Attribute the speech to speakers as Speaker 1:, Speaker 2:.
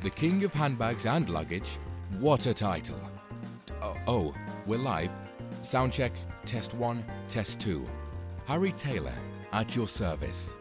Speaker 1: The king of handbags and luggage. What a title. Oh, we're live. Sound check, test 1, test 2. Harry Taylor, at your service.